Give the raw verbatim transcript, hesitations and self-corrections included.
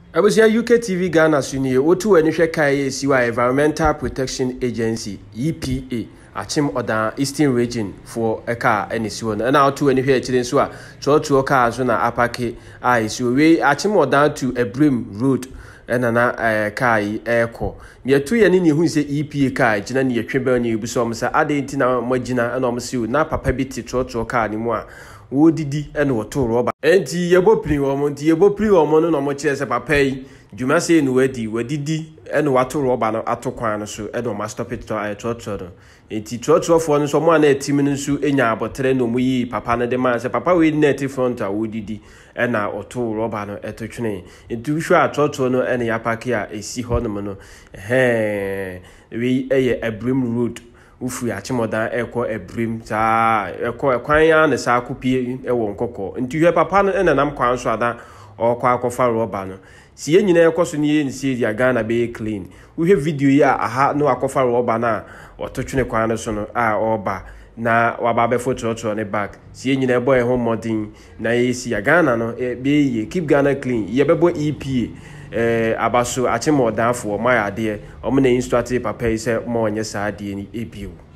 I was here U K T V Ghana Suni, Otu and Sheka Siwa Environmental Protection Agency, E P A, Akyem Oda Eastern Region for a car and its one. And now two and here children swa, Trotro cars on a apake, I so we Akyem Oda to a Birem Road and an a car airco. Me two and who say E P A car, Jinan ye tribune you besom sa Adentina Mogina and almost you, na papa biti Trotro car anymore. Wo didi ene woto roba enti yebo pli wo mo nti yebo pli wo mo no no mo chese papa yi dwuma se no wadi wadidi ene wato roba no atokwan no so ene ma stop it to I Trotro no enti Trotro fo no so mo na etim no so enya abotre no mo yi papa no de man se papa we net front a wo didi ena oto roba no etotwene enti hwe a Trotro no ene ya pake a esi ho no mo no eh we eye a Birem Road ufu Akyem Oda eko Birem ta eko ekwan ya ne sa akopie ewo nkoko nti hwe papa no ena nam kwan so ada okwa akofa roba no si ye nyina ekoso ne ye nsi ya Ghana be clean uhwe video ya aha no akofa roba na ototwene kwan no so no a oba na waba be Trotro ne back si ye nyina ebo e ho modern na ye si ya Ghana no be ye keep Ghana clean ye bebo E P A eh abaso Akyem Oda for my ade o me na instructive papa say mo onye sa ade ni ebiu.